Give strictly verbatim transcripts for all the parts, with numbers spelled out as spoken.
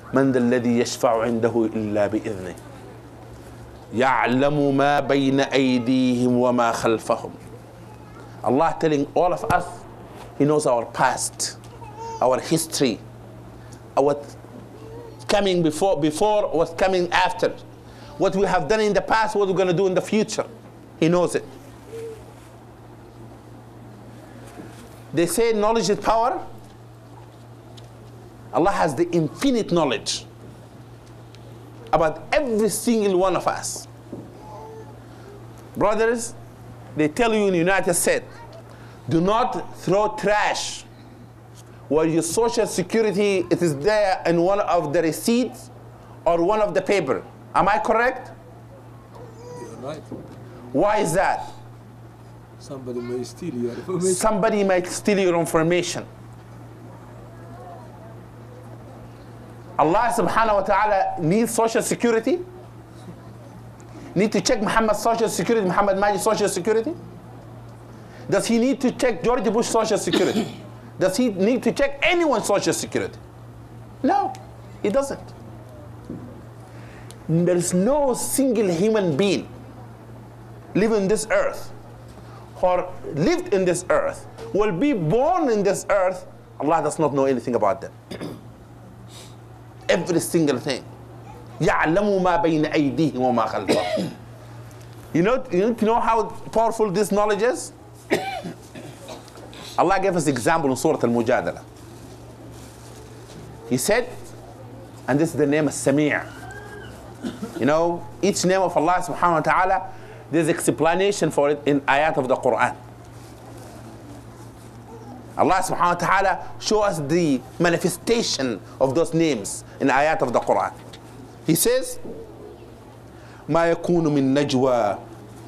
من ذا الذي يشفع عنده إلا بإذنه يعلم ما بين أيديهم وما خلفهم. Allah telling all of us, He knows our past, our history, our coming before, before, what's coming after, what we have done in the past, what we're going to do in the future. He knows it. They say knowledge is power. Allah has the infinite knowledge about every single one of us. Brothers, they tell you in the United States, do not throw trash where your social security, it is there in one of the receipts or one of the paper. Am I correct? You're right. Why is that? Somebody may steal your information. Somebody might steal your information. Allah subhanahu wa ta'ala needs social security? Need to check Muhammad's social security, Muhammad Magid's social security? Does he need to check George Bush's social security? Does he need to check anyone's social security? No, he doesn't. There is no single human being living on this earth or lived in this earth, will be born in this earth, Allah does not know anything about them. Every single thing. يَعْلَمُ مَا بَيْنَ أَيْدِيهِمْ وَمَا خَلْفَهُم. You know, you need to know how powerful this knowledge is? Allah gave us example in Surah Al-Mujadala. He said, and this is the name of Sami'. You know, each name of Allah subhanahu wa ta'ala, there's explanation for it in ayat of the Quran. Allah subhanahu wa ta'ala show us the manifestation of those names in ayat of the Quran. He says, ما يكون من نجوى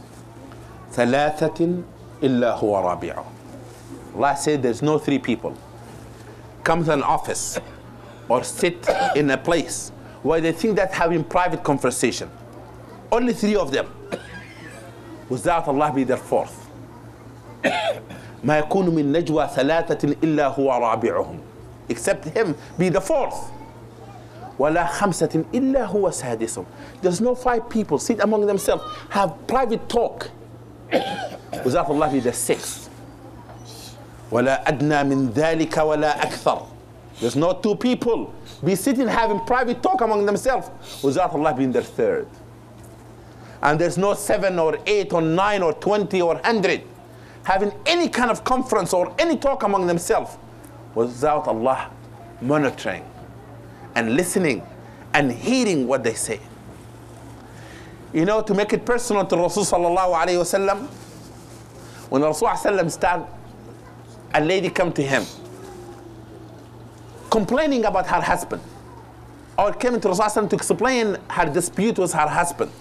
ثلاثة إلا هو رابعهم. Allah said there's no three people come to an office or sit in a place where they think that having private conversation. Only three of them. Without Allah be their fourth. ما يكون من نجوى ثلاثة إلا هو رابعهم. Except him be the fourth. ولا خمسة إلا هو سادسهم. There's no five people sit among themselves, have private talk. Without Allah be the sixth. ولا أدنى من ذلك ولا أكثر. There's no two people be sitting having private talk among themselves without Allah being their third. And there's no seven or eight or nine or twenty or hundred having any kind of conference or any talk among themselves without Allah monitoring and listening and hearing what they say. You know, to make it personal to Rasul sallallahu alayhi wa sallam, when Rasul sallam started, a lady come to him complaining about her husband, or came to Rasul sallam to explain her dispute with her husband.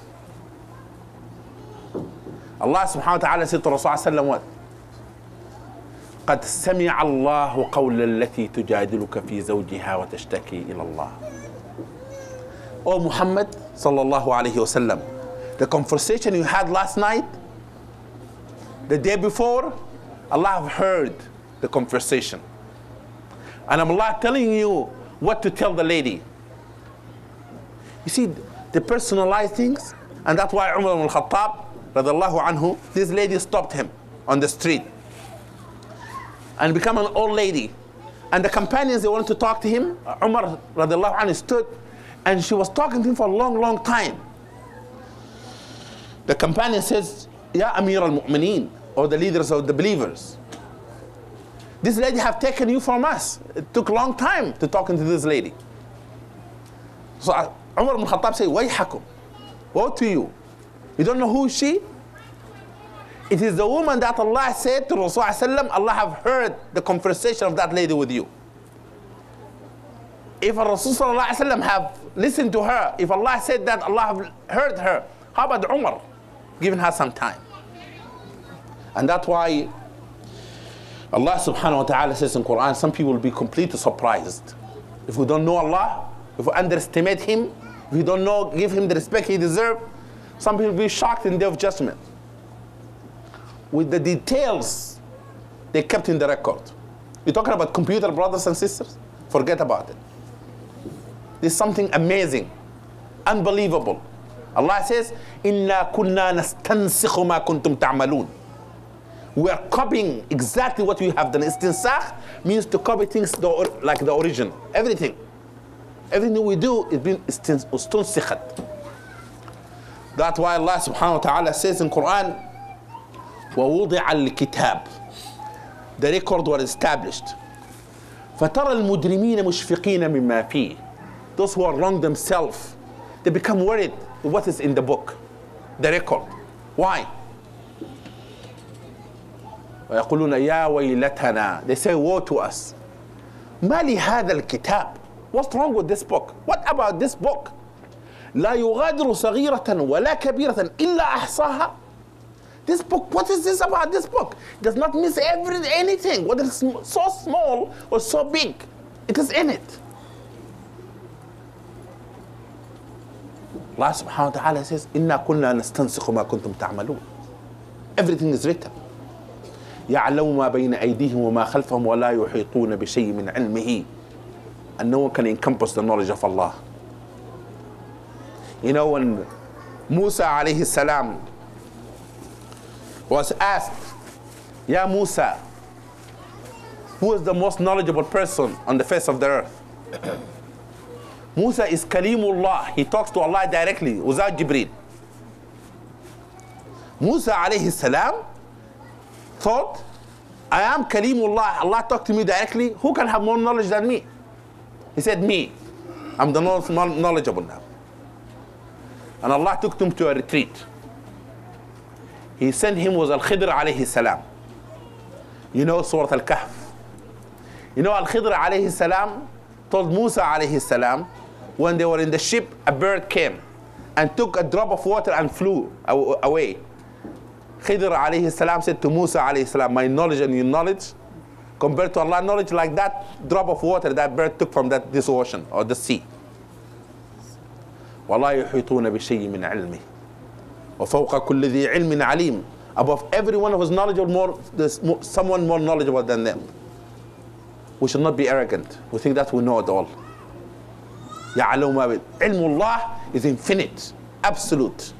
Allah subhanahu wa ta'ala said to Rasul sallam what? قد سمع الله قول التي تجادلك في زوجها وتشتكي إلى الله. Oh Muhammad sallallahu alayhi wa sallam, the conversation you had last night, the day before, Allah have heard the conversation. And I'm Allah telling you what to tell the lady. You see, the personalized things, and that's why Umar ibn al-Khattab, radiallahu anhu, this lady stopped him on the street and become an old lady. And the companions, they wanted to talk to him. Umar radiallahu anhu stood, and she was talking to him for a long, long time. The companion says, Ya Amir al-Mu'mineen, or the leaders of the believers, this lady have taken you from us. It took a long time to talk to this lady. So Umar ibn Khattab said, Wayhakum, woe to you. You don't know who is she? It is the woman that Allah said to Rasulullah, Allah have heard the conversation of that lady with you. If Rasulullah have listened to her, if Allah said that Allah have heard her, how about Umar? Giving her some time. And that's why Allah subhanahu wa ta'ala says in Quran, some people will be completely surprised. If we don't know Allah, if we underestimate Him, if we don't know, give Him the respect He deserves, some people will be shocked in the day of judgment with the details they kept in the record. You're talking about computer, brothers and sisters? Forget about it. There's something amazing, unbelievable. Allah says, "Inna kunna nastansikhu ma kuntum ta'malun." We are copying exactly what you have done. Istinsakh means to copy things the, like the origin. Everything. Everything we do is being istunsikhat. That's why Allah subhanahu wa ta'ala says in Quran, وَوُضِعَ الْكِتَابِ. The record was established. فَتَرَى الْمُجْرِمِينَ مُشْفِقِينَ مِمَّا فِيهِ. Those who are wrong themselves, they become worried with what is in the book, the record. Why? وَيَقُولُونَ يَا وَيْلَتَنَا. They say, woe to us. مَا لِهَذَا الْكِتَابِ. What's wrong with this book? What about this book? لا يغادر صغيرة ولا كبيرة إلا أحصاها. This book, what is this about this book? It does not miss every, anything, whether it's so small or so big. It is in it. Allah subhanahu wa ta'ala says, إِنَّا كُنَّا نَسْتَنْسِخُ مَا كُنْتُمْ تَعْمَلُونَ. Everything is written. يَعْلَمُ مَا بَيْنَ أَيْدِيهِمْ وَمَا خَلْفَهُمْ وَلَا يُحِيطُونَ بِشَيْءٍ مِنْ عِلْمِهِ. And no one can encompass the knowledge of Allah. You know, when Musa alayhi salam was asked, Ya Musa, who is the most knowledgeable person on the face of the earth? Musa is Kalimullah. He talks to Allah directly without Jibreel. Musa alayhi salam thought, I am Kalimullah. Allah talked to me directly. Who can have more knowledge than me? He said, me. I'm the most knowledgeable now. And Allah took him to a retreat. He sent him with Al-Khidr alayhi salam. You know Surah Al-Kahf. You know Al-Khidr alayhi salam told Musa alayhi salam, when they were in the ship, a bird came and took a drop of water and flew away. Khidr alayhi salam said to Musa alayhi salam, my knowledge and your knowledge, compared to Allah's knowledge, like that drop of water that bird took from that, this ocean or the sea. وَلَا يُحِيطُونَ بِشَيْءٍ مِنْ عِلْمِهِ وَفَوْقَ كُلِّ ذِي عِلْمٍ عَلِيمٍ. Above everyone who is knowledgeable, more, there's more, someone more knowledgeable than them. We should not be arrogant. We think that we know it all. يَعْلَمُ مَا بِهِ. Ilmullah is infinite, absolute.